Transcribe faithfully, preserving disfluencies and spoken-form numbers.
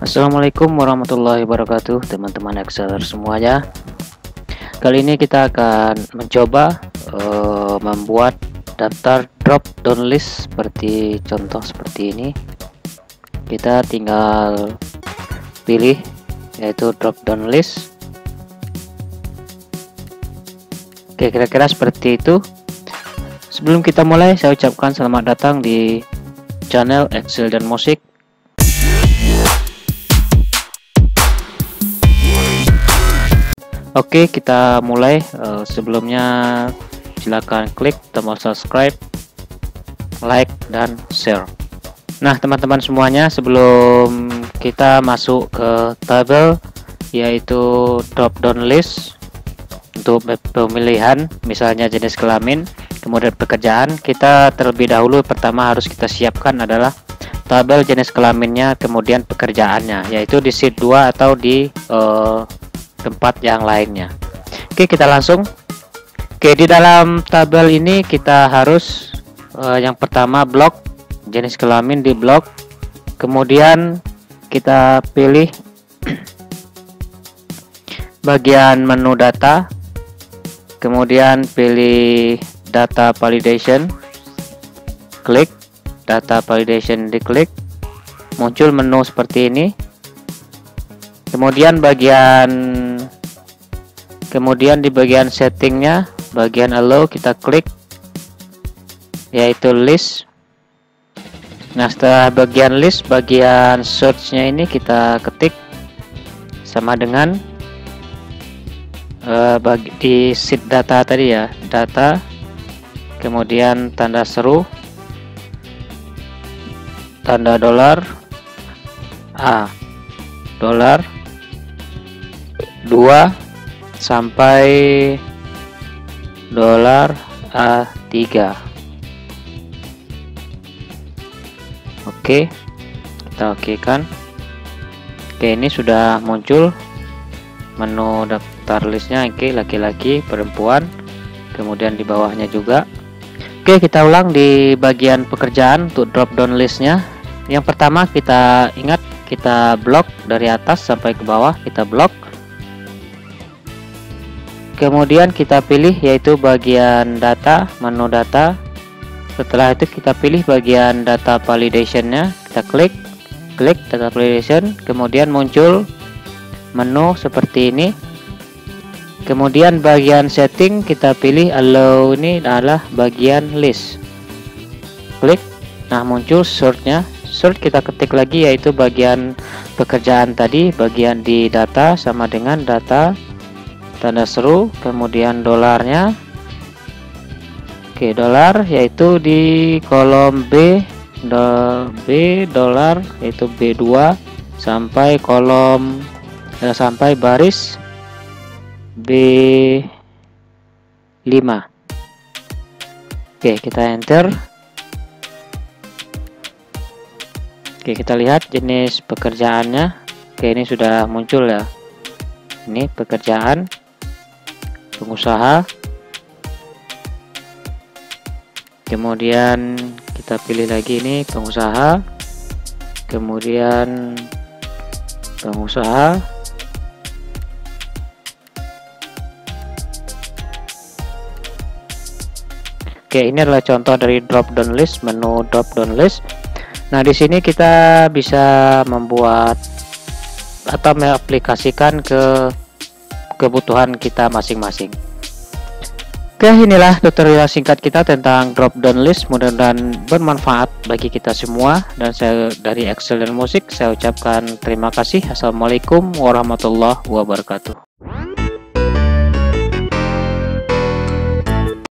Assalamualaikum warahmatullahi wabarakatuh, teman-teman Exceler semuanya. Kali ini kita akan mencoba uh, membuat daftar drop down list seperti contoh seperti ini. Kita tinggal pilih yaitu drop down list. Oke, kira-kira seperti itu. Sebelum kita mulai, saya ucapkan selamat datang di channel Excel dan Musik. Oke, kita mulai. Uh, sebelumnya silakan klik tombol subscribe, like, dan share. Nah, teman-teman semuanya, sebelum kita masuk ke tabel yaitu drop down list untuk pemilihan misalnya jenis kelamin, kemudian pekerjaan, kita terlebih dahulu pertama harus kita siapkan adalah tabel jenis kelaminnya, kemudian pekerjaannya, yaitu di sheet dua atau di uh, tempat yang lainnya. Oke, kita langsung. Oke, di dalam tabel ini kita harus uh, yang pertama blok jenis kelamin di blok, kemudian kita pilih bagian menu data, kemudian pilih data validation, klik data validation, diklik, muncul menu seperti ini. Kemudian bagian kemudian di bagian settingnya, bagian allow, kita klik yaitu list. Nah, setelah bagian list, bagian search-nya ini kita ketik sama dengan uh, bagi di sheet data tadi ya, data, kemudian tanda seru, tanda dolar A, dolar dua sampai dolar A tiga. Oke, kita oke kan. Oke, ini sudah muncul menu daftar listnya. Oke, laki-laki, perempuan, kemudian di bawahnya juga. Oke, kita ulang di bagian pekerjaan untuk drop down listnya. Yang pertama, kita ingat kita blok dari atas sampai ke bawah, kita blok. Kemudian kita pilih yaitu bagian data, menu data. Setelah itu kita pilih bagian data validationnya, kita klik klik data validation, kemudian muncul menu seperti ini. Kemudian bagian setting kita pilih allow, ini adalah bagian list, klik. Nah, muncul search-nya, search kita ketik lagi yaitu bagian pekerjaan tadi, bagian di data sama dengan data, tanda seru, kemudian dolarnya. Oke, dolar yaitu di kolom B, do, B dolar yaitu B dua sampai kolom eh, sampai baris B lima. Oke, kita enter. Oke, kita lihat jenis pekerjaannya. Oke, ini sudah muncul ya. Ini pekerjaan pengusaha. Kemudian kita pilih lagi ini pengusaha, kemudian pengusaha, oke, ini adalah contoh dari drop down list, menu drop down list. Nah, di sini kita bisa membuat atau mengaplikasikan ke kebutuhan kita masing-masing. Oke, inilah tutorial singkat kita tentang drop down list. Mudah-mudahan bermanfaat bagi kita semua, dan saya dari Excel dan Musik saya ucapkan terima kasih. Assalamualaikum warahmatullahi wabarakatuh.